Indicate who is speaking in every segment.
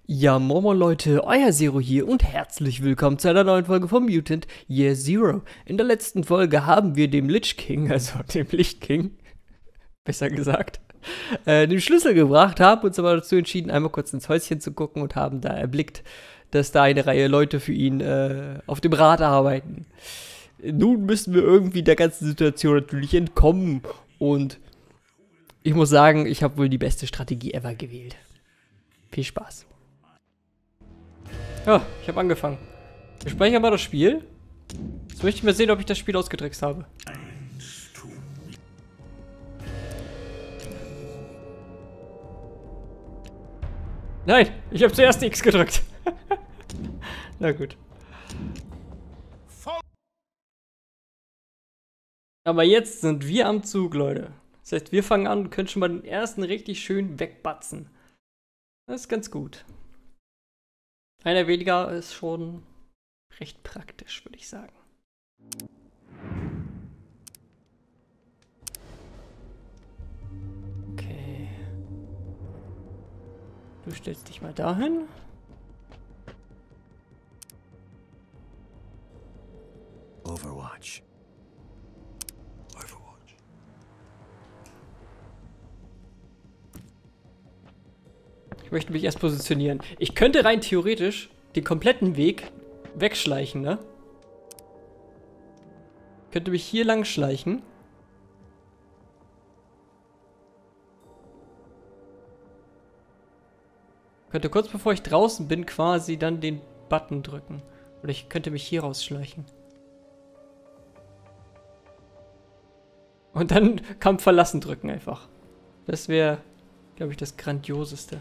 Speaker 1: Ja, Momo Leute, euer Zero hier und herzlich willkommen zu einer neuen Folge von Mutant Year Zero. In der letzten Folge haben wir dem Lich King, also dem Licht King, besser gesagt, den Schlüssel gebracht, haben uns aber dazu entschieden, einmal kurz ins Häuschen zu gucken und haben da erblickt, dass da eine Reihe Leute für ihn auf dem Rad arbeiten. Nun müssen wir irgendwie der ganzen Situation natürlich entkommen und ich muss sagen, ich habe wohl die beste Strategie ever gewählt. Viel Spaß. Ja, ich habe angefangen. Wir speichern mal das Spiel. Jetzt möchte ich mal sehen, ob ich das Spiel ausgetrickst habe. Nein, ich habe zuerst X gedrückt. Na gut. Aber jetzt sind wir am Zug, Leute. Das heißt, wir fangen an und können schon mal den ersten richtig schön wegbatzen. Das ist ganz gut. Einer weniger ist schon recht praktisch, würde ich sagen. Okay. Du stellst dich mal dahin.
Speaker 2: Overwatch.
Speaker 1: Ich möchte mich erst positionieren. Ich könnte rein theoretisch den kompletten Weg wegschleichen, ne? Könnte mich hier lang schleichen. Könnte kurz bevor ich draußen bin quasi dann den Button drücken. Oder ich könnte mich hier rausschleichen. Und dann Kampf verlassen drücken einfach. Das wäre, glaube ich, das Grandioseste.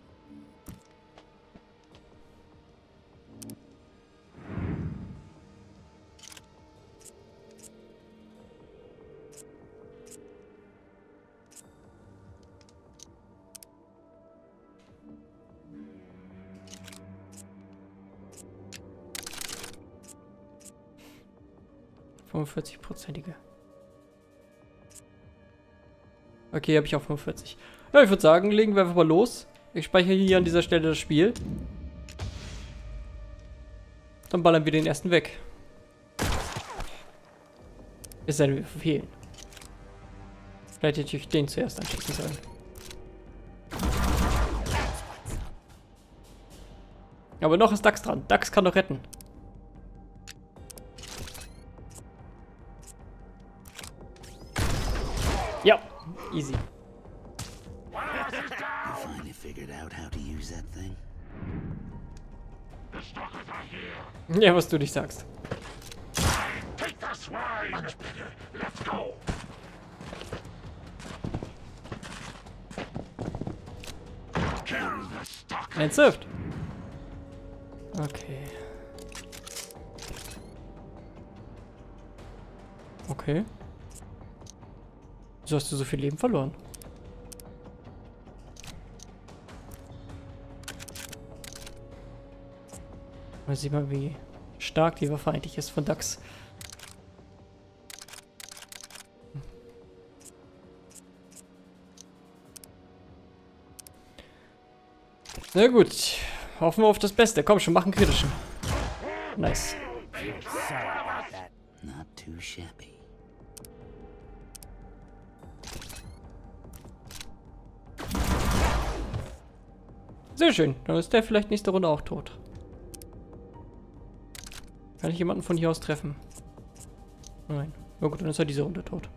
Speaker 1: .45%ige. Okay, habe ich auch 45. Ja, ich würde sagen, legen wir einfach mal los. Ich speichere hier an dieser Stelle das Spiel. Dann ballern wir den ersten weg. Es sei denn, wir verfehlen. Vielleicht hätte ich den zuerst anschießen sollen. Aber noch ist Dax dran. Dax kann doch retten. Ja, easy. Ja, was du nicht sagst. Ernsthaft? Okay. Okay. Wieso hast du so viel Leben verloren? Mal sehen mal, wie stark die Waffe eigentlich ist von Dax. Na gut. Hoffen wir auf das Beste. Komm schon, machen kritischen. Nice.
Speaker 2: Not too shabby.
Speaker 1: Sehr schön. Dann ist der vielleicht nächste Runde auch tot. Kann ich jemanden von hier aus treffen? Nein. Na gut, dann ist er diese Runde tot.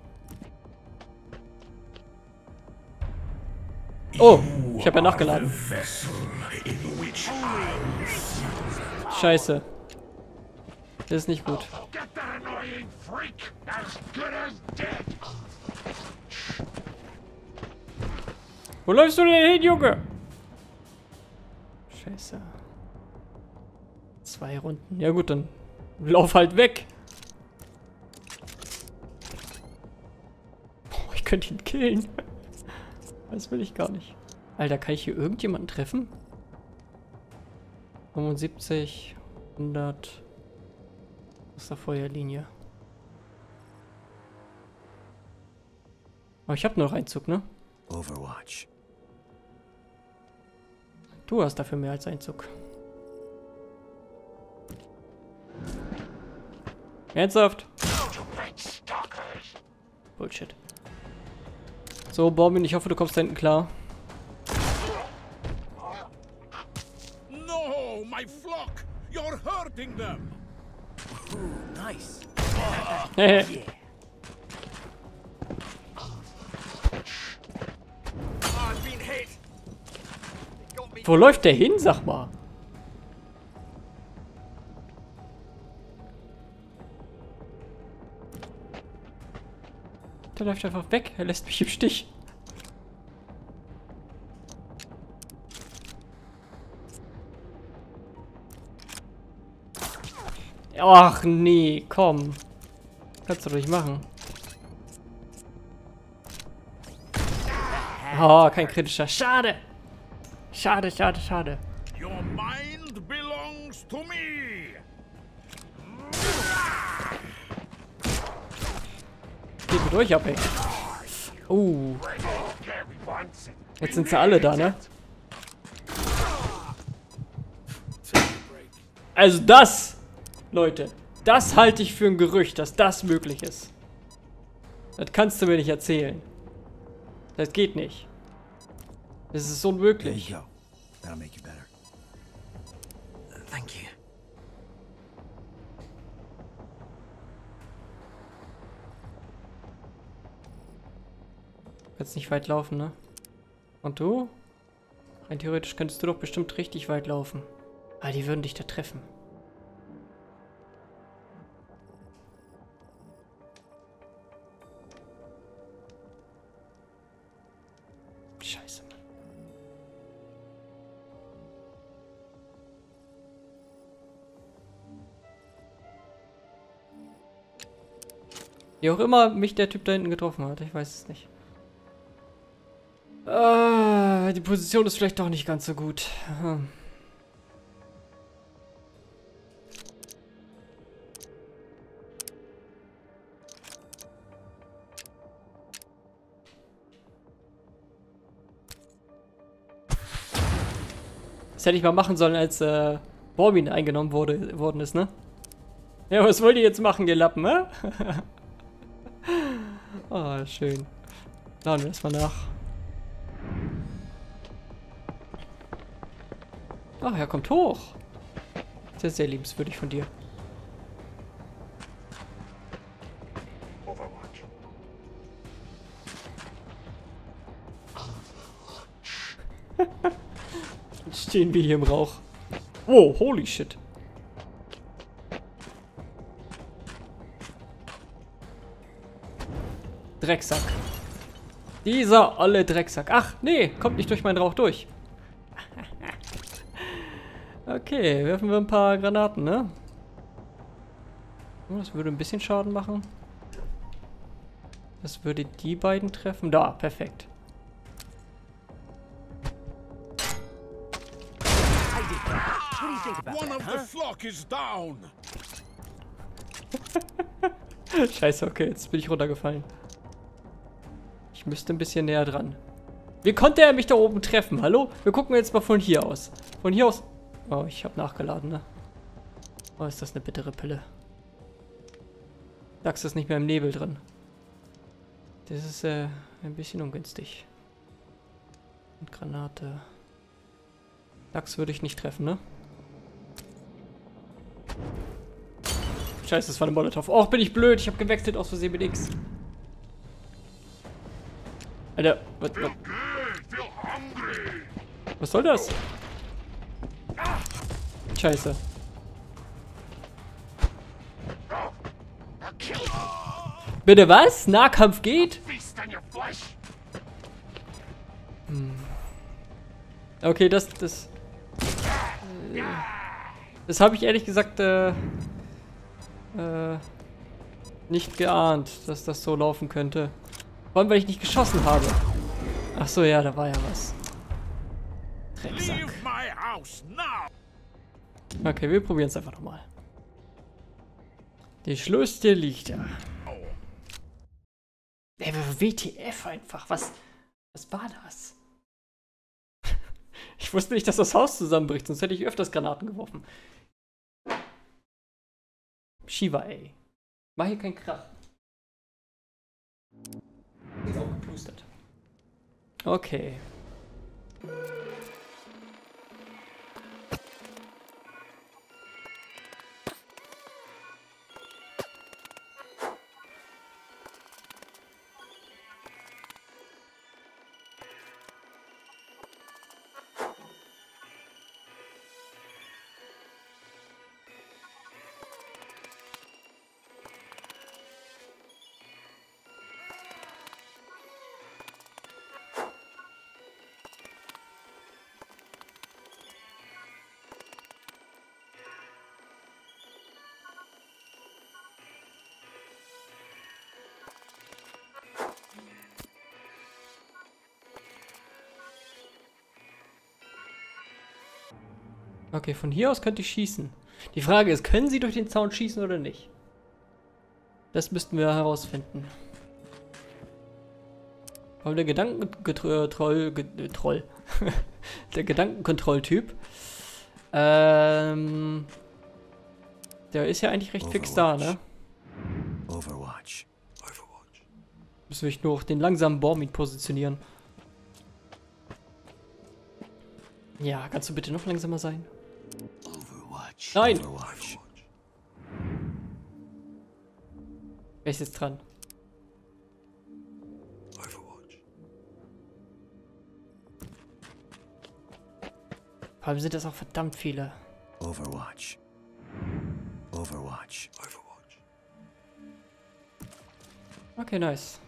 Speaker 1: Oh, ich habe ja nachgeladen. Scheiße. Das ist nicht gut. Wo läufst du denn hin, Junge? Scheiße. 2 Runden. Ja gut, dann lauf halt weg. Boah, ich könnte ihn killen. Das will ich gar nicht. Alter, kann ich hier irgendjemanden treffen? 75, 100. Was ist der Feuerlinie? Aber ich habe noch Einzug, ne?
Speaker 2: Overwatch.
Speaker 1: Du hast dafür mehr als einen Zug. Ernsthaft? Bullshit. So, Borbin, ich hoffe, du kommst da hinten klar.
Speaker 3: No, my flock! You're hurting them!
Speaker 2: Ooh, nice. I've been hit.
Speaker 1: Wo läuft der hin, sag mal? Der läuft einfach weg. Er lässt mich im Stich. Ach nee, komm. Kannst du doch nicht machen. Oh, kein kritischer. Schade. Schade, schade, schade.
Speaker 3: Your mind belongs to me!
Speaker 1: Geht mir durch, ab, ey. Jetzt sind sie alle da, ne? Also das, Leute, das halte ich für ein Gerücht, dass das möglich ist. Das kannst du mir nicht erzählen. Das geht nicht. Das ist
Speaker 2: There
Speaker 1: unmöglich.
Speaker 2: you go. That'll make you better. Thank you.
Speaker 1: Du kannst nicht weit laufen, ne? Und du? Rein theoretisch könntest du doch bestimmt richtig weit laufen. Aber die würden dich da treffen. Scheiße, Mann. Wie auch immer mich der Typ da hinten getroffen hat, ich weiß es nicht. Die Position ist vielleicht doch nicht ganz so gut. Das hätte ich mal machen sollen, als Borbin eingenommen worden ist, ne? Ja, was wollt ihr jetzt machen, ihr Lappen, hä? Oh, schön. Laden wir das mal nach. Ach, er kommt hoch. Sehr, sehr liebenswürdig von dir.
Speaker 3: Overwatch.
Speaker 1: Jetzt stehen wir hier im Rauch. Wow, holy shit. Drecksack. Dieser olle Drecksack. Ach, nee, kommt nicht durch meinen Rauch durch. Okay, werfen wir ein paar Granaten, ne? Das würde ein bisschen Schaden machen. Das würde die beiden treffen. Da, perfekt.
Speaker 3: One of the flock is down!
Speaker 1: Scheiße, okay, jetzt bin ich runtergefallen. Ich müsste ein bisschen näher dran. Wie konnte er mich da oben treffen? Hallo? Wir gucken jetzt mal von hier aus. Von hier aus... Oh, ich habe nachgeladen, ne? Oh, ist das eine bittere Pille. Dax ist nicht mehr im Nebel drin. Das ist ein bisschen ungünstig. Und Granate. Dax würde ich nicht treffen, ne? Scheiße, das war eine Molotov. Och, bin ich blöd. Ich habe gewechselt aus Versehen mit X. Alter, was soll das? Scheiße. Bitte was? Nahkampf geht? Okay, das habe ich ehrlich gesagt nicht geahnt, dass das so laufen könnte. Vor allem, weil ich nicht geschossen habe. Ach so, ja, da war ja was. Drecksack.
Speaker 3: Leave my house now!
Speaker 1: Okay, wir probieren es einfach nochmal. Die Schlüssel liegt da. WTF einfach. Was war das? Ich wusste nicht, dass das Haus zusammenbricht, sonst hätte ich öfters Granaten geworfen. Shiva, ey. Mach hier keinen Krach. Ist auch gepustet. Okay. Okay, von hier aus könnte ich schießen. Die Frage ist, können sie durch den Zaun schießen oder nicht? Das müssten wir herausfinden. Aber der Gedankenkontrolltyp, der Gedankenkontrolltyp, der ist ja eigentlich recht fix da, ne?
Speaker 2: Overwatch.
Speaker 1: Müssen wir nur auf den langsamen Bormid positionieren. Ja, kannst du bitte noch langsamer sein?
Speaker 2: Overwatch.
Speaker 1: Nein!
Speaker 2: Overwatch.
Speaker 1: Wer ist jetzt dran?
Speaker 2: Overwatch.
Speaker 1: Vor allem sind das auch verdammt viele.
Speaker 2: Overwatch. Overwatch. Overwatch.
Speaker 1: Okay, nice.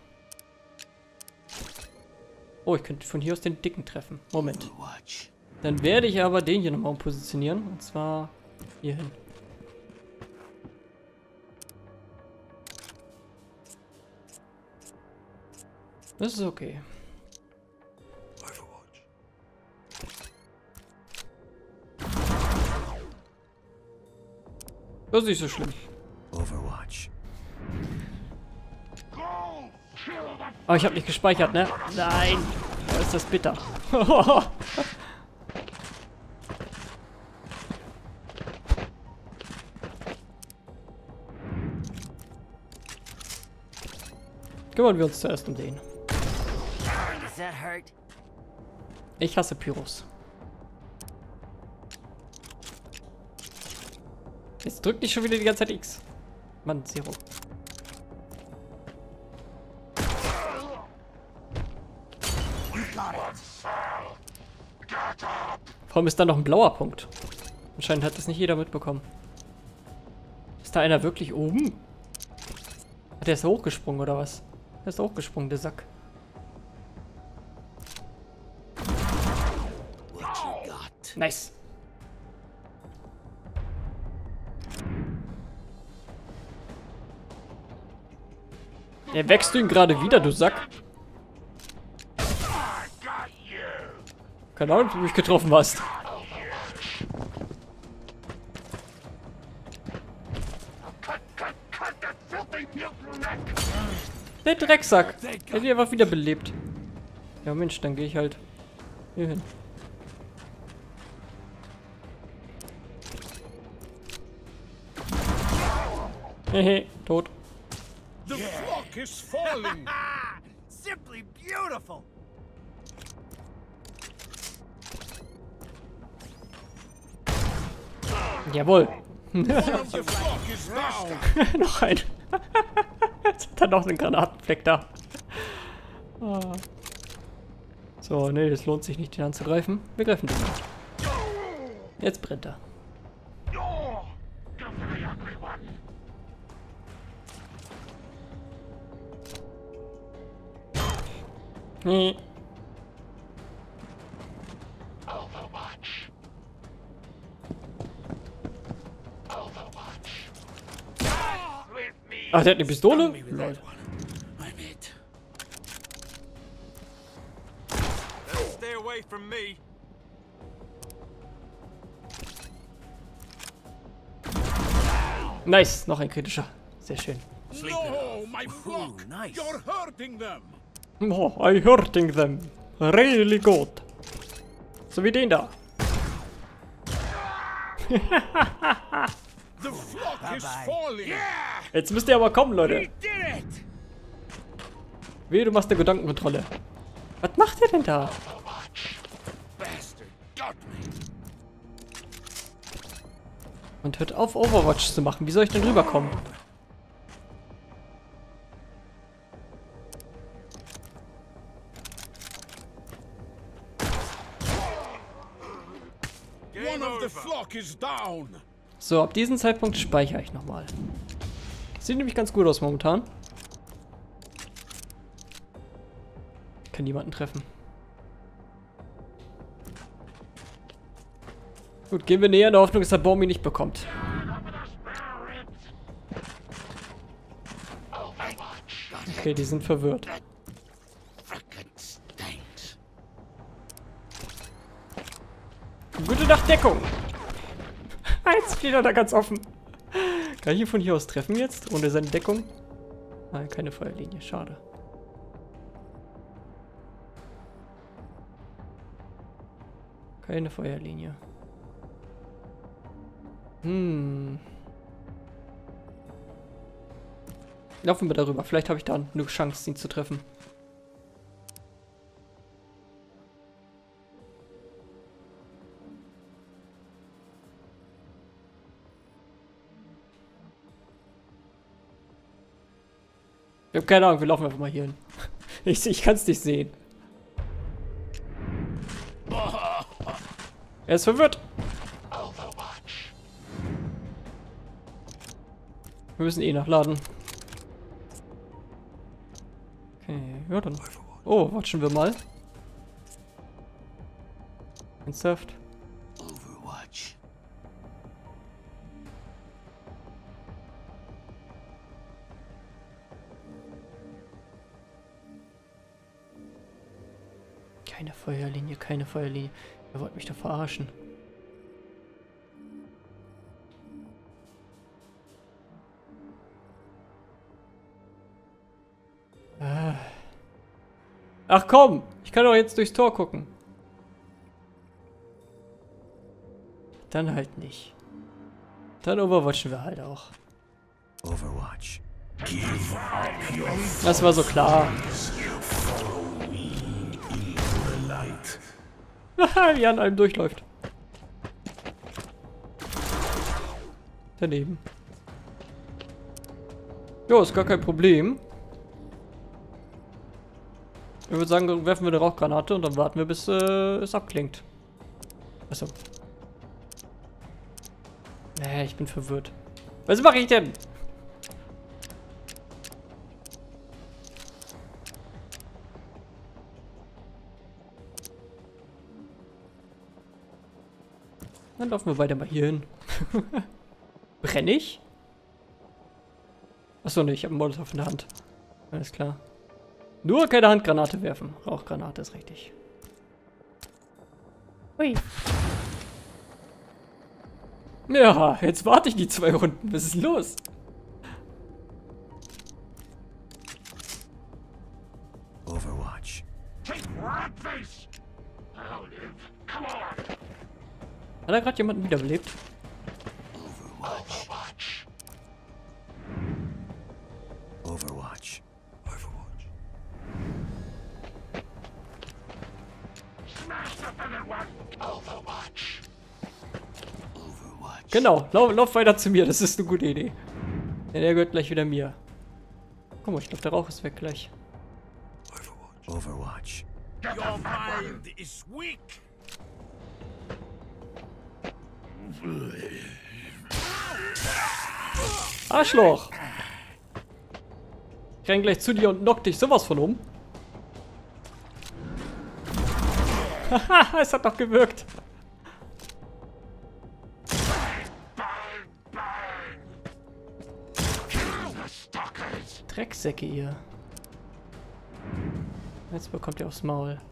Speaker 1: Oh, ich könnte von hier aus den Dicken treffen. Moment.
Speaker 2: Overwatch.
Speaker 1: Dann werde ich aber den hier nochmal positionieren. Und zwar hier hin. Das ist okay.
Speaker 2: Overwatch.
Speaker 1: Das ist nicht so schlimm.
Speaker 2: Overwatch.
Speaker 1: Aber ich habe nicht gespeichert, ne? Nein! Da ist das bitter. Kümmern wir uns zuerst um den.
Speaker 4: Does that hurt?
Speaker 1: Ich hasse Pyros. Jetzt drückt nicht schon wieder die ganze Zeit X. Mann, Zero. Warum ist da noch ein blauer Punkt? Anscheinend hat das nicht jeder mitbekommen. Ist da einer wirklich oben? Hat der ist hochgesprungen oder was? Der ist hochgesprungen, der Sack. Nice. Wächst du ihn gerade wieder, du Sack? Keine Ahnung, ob du mich getroffen hast. Der Drecksack. Er hat ihn einfach wieder belebt. Ja Mensch, dann gehe ich halt hier hin. Hehe, tot.
Speaker 3: The flock is falling.
Speaker 4: Simply beautiful.
Speaker 1: Jawohl.
Speaker 3: The flock is down.
Speaker 1: Noch ein. Jetzt hat er noch einen Granatenfleck da. Ah. So, nee, das lohnt sich nicht, den anzugreifen. Wir greifen den an. Jetzt brennt er. Nee. Ach, der hat eine Pistole? Lol.
Speaker 2: I'm it.
Speaker 3: Stay away from me.
Speaker 1: Nice, noch ein kritischer. Sehr schön.
Speaker 3: No, my flock.
Speaker 2: nice.
Speaker 3: You're hurting them.
Speaker 1: Oh, I hurting them. Really good. So wie den da.
Speaker 3: The flock is
Speaker 4: Bye-bye.
Speaker 3: falling.
Speaker 1: Jetzt müsst ihr aber kommen,
Speaker 3: We
Speaker 1: Leute.
Speaker 3: did it.
Speaker 1: Wehe, du machst eine Gedankenkontrolle. Was macht ihr denn da?
Speaker 3: Bastard got me.
Speaker 1: Und hört auf, Overwatch zu machen. Wie soll ich denn rüberkommen?
Speaker 3: One of the flock is down.
Speaker 1: So, ab diesem Zeitpunkt speichere ich nochmal. Sieht nämlich ganz gut aus momentan. Ich kann niemanden treffen. Gut, gehen wir näher in der Hoffnung, dass der Baum ihn nicht bekommt. Okay, die sind verwirrt. Gute Nacht, Deckung! Jetzt steht er da ganz offen. Kann ich ihn von hier aus treffen jetzt? Ohne seine Deckung? Nein, keine Feuerlinie. Schade. Keine Feuerlinie. Laufen wir darüber. Vielleicht habe ich da eine Chance, ihn zu treffen. Ich habe keine Ahnung, wir laufen einfach mal hier hin. Ich kann es nicht sehen. Er ist verwirrt. Wir müssen eh nachladen. Okay, ja dann. Oh, watschen wir mal. Ernsthaft?
Speaker 2: Overwatch.
Speaker 1: Keine Feuerlinie, keine Feuerlinie. Ihr wollt mich doch verarschen. Ach komm, ich kann doch jetzt durchs Tor gucken. Dann halt nicht. Dann overwatchen wir halt auch.
Speaker 2: Overwatch.
Speaker 1: Das war so klar. Wie an einem durchläuft. Daneben. Jo, ist gar kein Problem. Ich würde sagen, dann werfen wir eine Rauchgranate und dann warten wir, bis es abklingt. Achso. Nee, ich bin verwirrt. Was mache ich denn? Dann laufen wir weiter mal hier hin. Brenne ich? Achso, ne, ich habe einen Molotov in der Hand. Alles klar. Nur keine Handgranate werfen. Rauchgranate ist richtig. Ui. Ja, jetzt warte ich die 2 Runden. Was ist los?
Speaker 2: Overwatch.
Speaker 1: Hat er gerade jemanden wiederbelebt?
Speaker 2: Overwatch. Overwatch. Overwatch. Overwatch.
Speaker 1: Genau, lauf weiter zu mir. Das ist eine gute Idee. Denn der gehört gleich wieder mir. Guck mal, ich glaube, der Rauch ist weg gleich.
Speaker 2: Overwatch.
Speaker 3: Your mind is weak.
Speaker 1: Arschloch! Ich renn gleich zu dir und knock dich sowas von um. Haha, es hat doch gewirkt. Drecksäcke ihr. Jetzt bekommt ihr aufs Maul.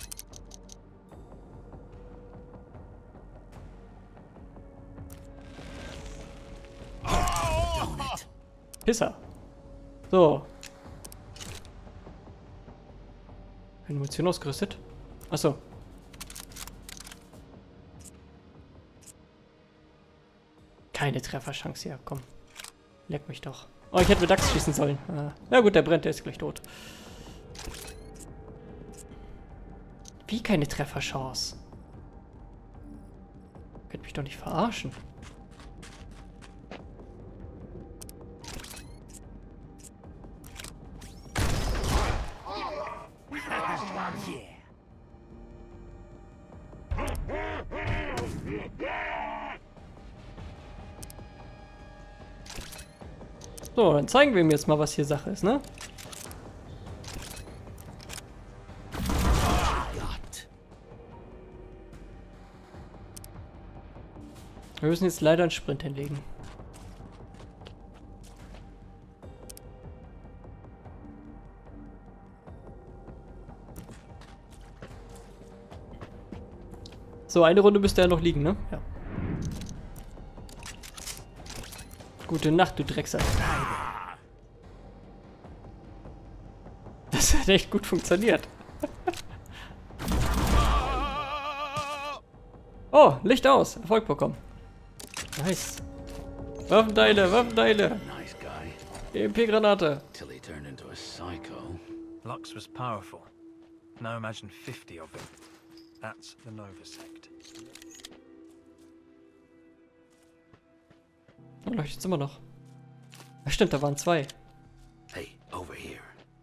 Speaker 1: Pisser. So. Keine Munition ausgerüstet. Achso. Keine Trefferchance hier, komm. Leck mich doch. Oh, ich hätte mit Dachs schießen sollen. Na gut, der brennt, der ist gleich tot. Wie keine Trefferchance? Könnt mich doch nicht verarschen. So, dann zeigen wir ihm jetzt mal, was hier Sache ist, ne? Wir müssen jetzt leider einen Sprint hinlegen. So, eine Runde müsste er noch liegen, ne? Ja. Gute Nacht, du Drecksack. Das hat echt gut funktioniert. Oh, Licht aus. Erfolg bekommen. Nice. Waffenteile, Waffenteile.
Speaker 2: Nice guy.
Speaker 1: EMP-Granate.
Speaker 2: Till he turned into a psycho.
Speaker 5: Lux was powerful. Now imagine 50 of them. That's the Nova sect.
Speaker 1: Oh, leuchtet's immer noch. Ja, stimmt, da waren zwei.
Speaker 2: Hey, over here.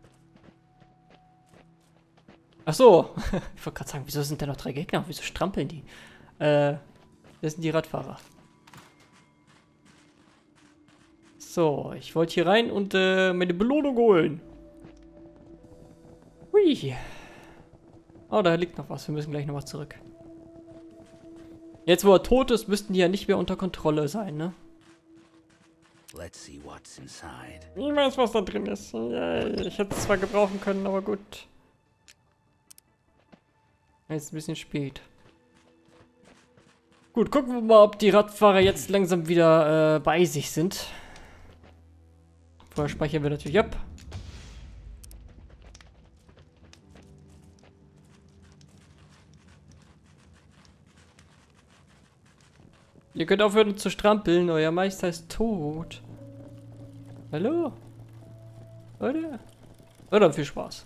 Speaker 1: Ach so. Ich wollte gerade sagen, wieso sind da noch 3 Gegner? Wieso strampeln die? Das sind die Radfahrer. So, ich wollte hier rein und meine Belohnung holen. Hui. Oh, da liegt noch was. Wir müssen gleich noch was zurück. Jetzt, wo er tot ist, müssten die ja nicht mehr unter Kontrolle sein, ne?
Speaker 2: Let's see what's inside.
Speaker 1: Ich weiß, was da drin ist. Ja, ich hätte es zwar gebrauchen können, aber gut. Jetzt ein bisschen spät. Gut, gucken wir mal, ob die Radfahrer jetzt langsam wieder bei sich sind. Vorher speichern wir natürlich ab. Ihr könnt aufhören zu strampeln, euer Meister ist tot. Hallo? Oder viel Spaß.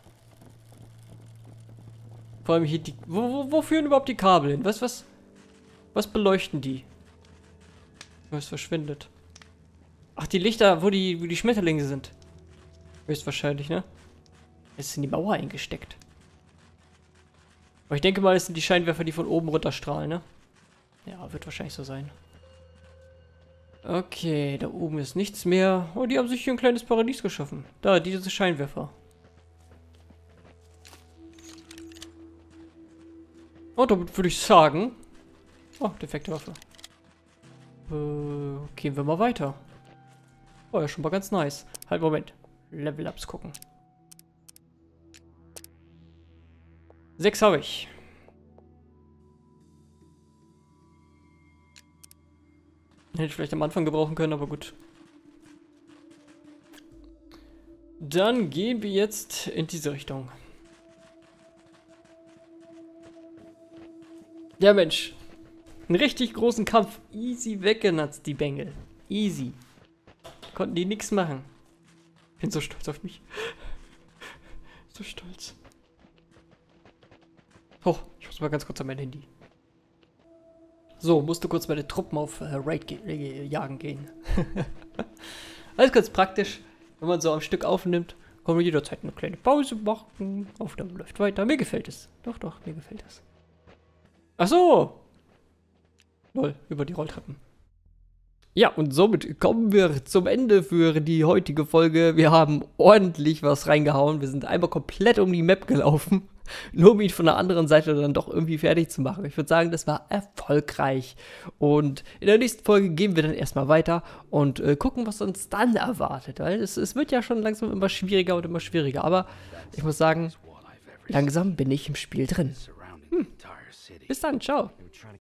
Speaker 1: Vor allem hier die... Wo führen überhaupt die Kabel hin? Was beleuchten die? Was verschwindet? Ach, die Lichter, wo die Schmetterlinge sind. Höchstwahrscheinlich, ne? Jetzt ist in die Mauer eingesteckt. Aber ich denke mal, es sind die Scheinwerfer, die von oben runterstrahlen, ne? Ja, wird wahrscheinlich so sein. Okay, da oben ist nichts mehr. Oh, die haben sich hier ein kleines Paradies geschaffen. Da, diese Scheinwerfer. Oh, damit würde ich sagen... Oh, defekte Waffe. Gehen wir mal weiter. Oh, ja, schon mal ganz nice. Halt, Moment. Level-Ups gucken. 6 habe ich. Hätte ich vielleicht am Anfang gebrauchen können, aber gut. Dann gehen wir jetzt in diese Richtung. Ja, Mensch. Einen richtig großen Kampf. Easy weggenatzt, die Bengel. Easy. Konnten die nichts machen. Bin so stolz auf mich. So stolz. Oh, ich muss mal ganz kurz an mein Handy. So, musste kurz meine Truppen auf Raid jagen gehen. Alles ganz praktisch, wenn man so am Stück aufnimmt, kann man jederzeit eine kleine Pause machen. Aufnahme läuft weiter. Mir gefällt es. Doch, mir gefällt es. Ach so. Lol, über die Rolltreppen. Ja, und somit kommen wir zum Ende für die heutige Folge. Wir haben ordentlich was reingehauen. Wir sind einmal komplett um die Map gelaufen, nur um ihn von der anderen Seite dann doch irgendwie fertig zu machen. Ich würde sagen, das war erfolgreich. Und in der nächsten Folge gehen wir dann erstmal weiter und gucken, was uns dann erwartet. Weil es wird ja schon langsam immer schwieriger und immer schwieriger. Aber ich muss sagen, langsam bin ich im Spiel drin. Bis dann, ciao.